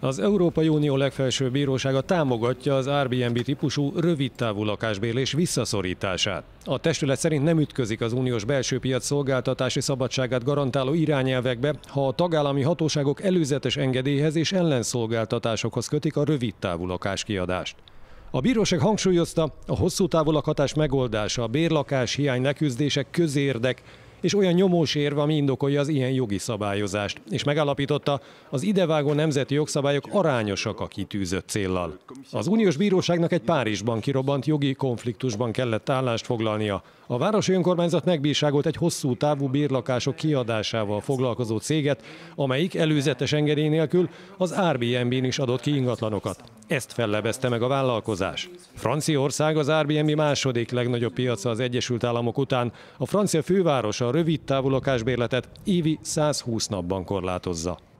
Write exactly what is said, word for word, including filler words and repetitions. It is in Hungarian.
Az Európai Unió legfelsőbb bírósága támogatja az Airbnb típusú rövidtávú lakásbérlés visszaszorítását. A testület szerint nem ütközik az uniós belső piac szolgáltatási szabadságát garantáló irányelvekbe, ha a tagállami hatóságok előzetes engedélyhez és ellenszolgáltatásokhoz kötik a rövidtávú lakáskiadást. A bíróság hangsúlyozta, a hosszú távú lakhatás megoldása, a bérlakás hiány leküzdése közérdek, és olyan nyomós érv, ami indokolja az ilyen jogi szabályozást, és megállapította, az idevágó nemzeti jogszabályok arányosak a kitűzött céllal. Az uniós bíróságnak egy Párizsban kirobbant jogi konfliktusban kellett állást foglalnia. A városi önkormányzat megbírságolt egy hosszú távú bérlakások kiadásával foglalkozó céget, amelyik előzetes engedély nélkül az Airbnb-n is adott ki ingatlanokat. Ezt fellebezte meg a vállalkozás. Franciaország az Airbnb második legnagyobb piaca az Egyesült Államok után. A francia főváros a rövid távú lakásbérletet évi százhúsz napban korlátozza.